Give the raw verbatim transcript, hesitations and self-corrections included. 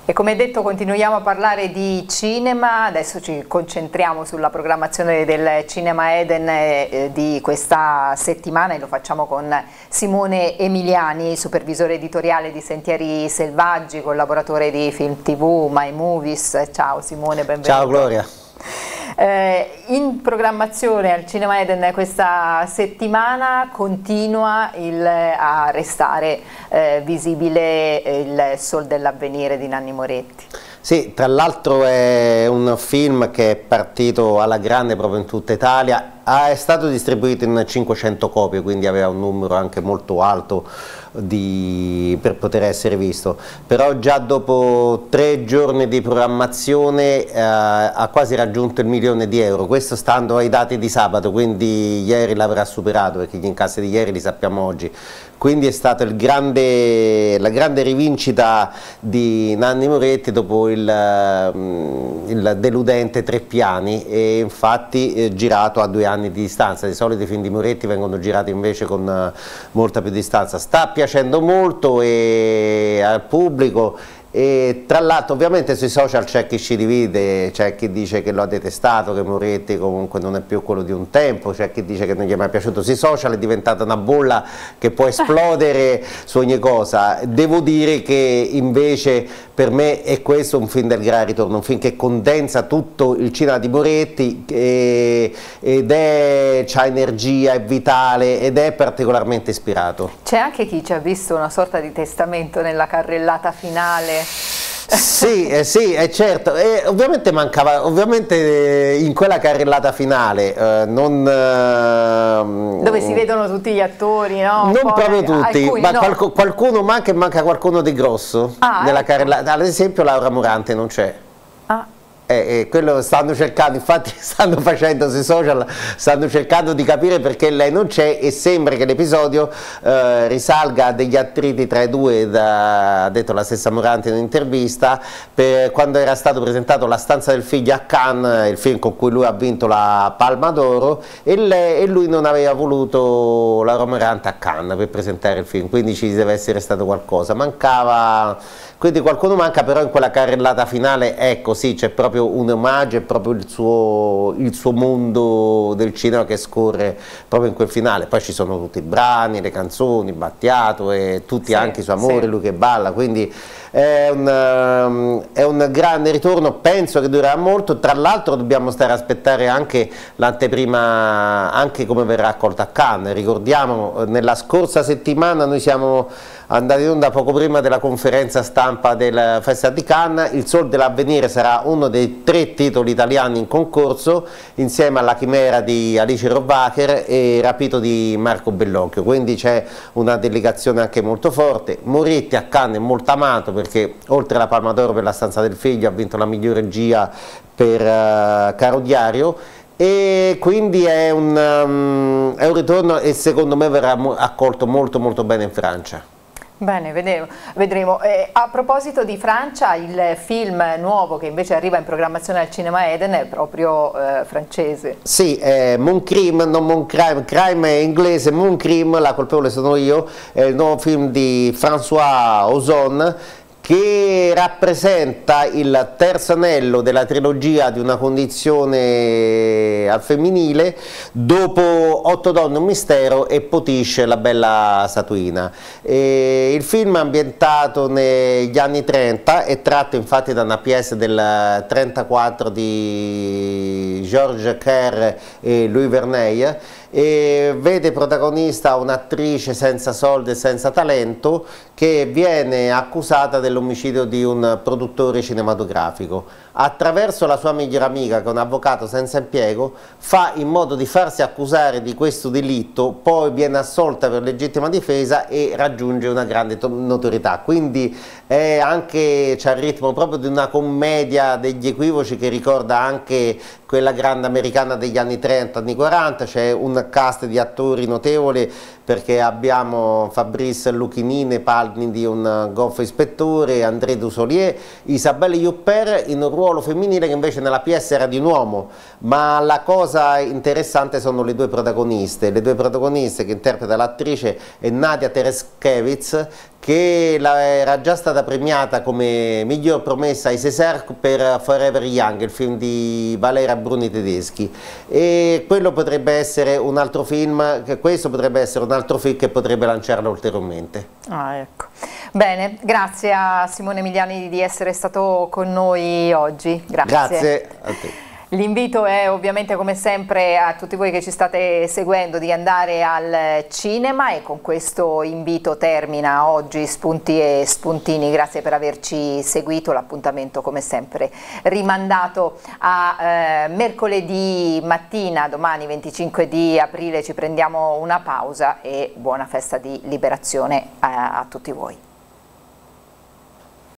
E come detto continuiamo a parlare di cinema, adesso ci concentriamo sulla programmazione del Cinema Eden eh, di questa settimana e lo facciamo con Simone Emiliani, supervisore editoriale di Sentieri Selvaggi, collaboratore di Film tivù, My Movies. Ciao Simone, benvenuto. Ciao Gloria. Eh, in programmazione al Cinema Eden questa settimana continua il, a restare eh, visibile Il Sol dell'Avvenire di Nanni Moretti. Sì, tra l'altro è un film che è partito alla grande proprio in tutta Italia, è stato distribuito in cinquecento copie, quindi aveva un numero anche molto alto di, per poter essere visto, però già dopo tre giorni di programmazione eh, ha quasi raggiunto il milione di euro, questo stando ai dati di sabato, quindi ieri l'avrà superato perché gli incassi di ieri li sappiamo oggi. Quindi è stata il grande, la grande rivincita di Nanni Moretti dopo il, il deludente Tre Piani, e infatti eh, girato a due anni di distanza. Di solito i film di Moretti vengono girati invece con uh, molta più distanza. Sta piacendo molto e, al pubblico. E tra l'altro ovviamente sui social c'è chi ci divide, c'è chi dice che lo ha detestato, che Moretti comunque non è più quello di un tempo, c'è chi dice che non gli è mai piaciuto. Sui social è diventata una bolla che può esplodere su ogni cosa. Devo dire che invece per me è questo un film del gran ritorno, un film che condensa tutto il cinema di Moretti e, ed è, c'ha energia, è vitale ed è particolarmente ispirato. C'è anche chi ci ha visto una sorta di testamento nella carrellata finale. Sì, eh, sì, è certo, e ovviamente mancava, ovviamente eh, in quella carrellata finale eh, non... Eh, dove si vedono tutti gli attori, no? Non proprio tutti, alcuni, ma no. qualco, qualcuno manca e manca qualcuno di grosso ah, nella ecco. carrellata, ad esempio Laura Morante non c'è. Ah. Eh, eh, quello stanno cercando, infatti stanno facendo sui social, stanno cercando di capire perché lei non c'è, e sembra che l'episodio eh, risalga a degli attriti tra i due, da, ha detto la stessa Morante in un'intervista, quando era stato presentato La stanza del figlio a Cannes, il film con cui lui ha vinto la Palma d'Oro, e, e lui non aveva voluto Laura Morante a Cannes per presentare il film, quindi ci deve essere stato qualcosa, mancava, quindi qualcuno manca, però in quella carrellata finale è così, c'è proprio un omaggio, è proprio il suo, il suo mondo del cinema che scorre proprio in quel finale. Poi ci sono tutti i brani, le canzoni, Battiato e tutti, sì, anche i suoi amori, sì, lui che balla, quindi è un, um, è un grande ritorno, penso che durerà molto. Tra l'altro dobbiamo stare a aspettare anche l'anteprima, anche come verrà accolta a Cannes. Ricordiamo, nella scorsa settimana noi siamo andati in onda poco prima della conferenza stampa del Festival di Cannes. Il Sol dell'Avvenire sarà uno dei tre titoli italiani in concorso, insieme alla Chimera di Alice Rohrwacher e Rapito di Marco Bellocchio, quindi c'è una delegazione anche molto forte. Moretti a Cannes è molto amato perché oltre alla Palma d'Oro per La stanza del figlio ha vinto la miglior regia per uh, Caro Diario, e quindi è un, um, è un ritorno, e secondo me verrà accolto molto molto bene in Francia. Bene, vedremo. vedremo. Eh, a proposito di Francia, il film nuovo che invece arriva in programmazione al Cinema Eden è proprio eh, francese. Sì, è Mon Crime, non Mon Crime, Crime è inglese, Mon Crime, la colpevole sono io, è il nuovo film di François Ozon, che rappresenta il terzo anello della trilogia di Una condizione al femminile, dopo Otto donne, un mistero e Potiche, la bella statuina. E il film è ambientato negli anni trenta, è tratto infatti da una pièce del trentaquattro di Georges Kerr e Louis Verneuil, e vede protagonista un'attrice senza soldi e senza talento che viene accusata dell'omicidio di un produttore cinematografico. Attraverso la sua migliore amica, che è un avvocato senza impiego, fa in modo di farsi accusare di questo delitto, poi viene assolta per legittima difesa e raggiunge una grande notorietà. Quindi è anche, c'è il ritmo proprio di una commedia degli equivoci che ricorda anche quella grande americana degli anni trenta, anni quaranta. C'è un cast di attori notevole, perché abbiamo Fabrice Lucchini, palni di un goffo ispettore, André Dussolier, Isabelle Huppert in un ruolo femminile che invece nella pièce era di un uomo. Ma la cosa interessante sono le due protagoniste, le due protagoniste che interpreta l'attrice è Nadia Tereskevich, che era già stata premiata come miglior promessa ai César per Forever Young, il film di Valera Bruni Tedeschi, e quello potrebbe essere un altro film, che questo potrebbe essere un altro film che potrebbe lanciarla ulteriormente. Ah, ecco. Bene, grazie a Simone Emiliani di essere stato con noi oggi. Grazie. Grazie a te. L'invito è ovviamente come sempre a tutti voi che ci state seguendo di andare al cinema, e con questo invito termina oggi Spunti e Spuntini. Grazie per averci seguito, l'appuntamento come sempre rimandato a eh, mercoledì mattina, domani venticinque di aprile ci prendiamo una pausa, e buona festa di liberazione a, a tutti voi.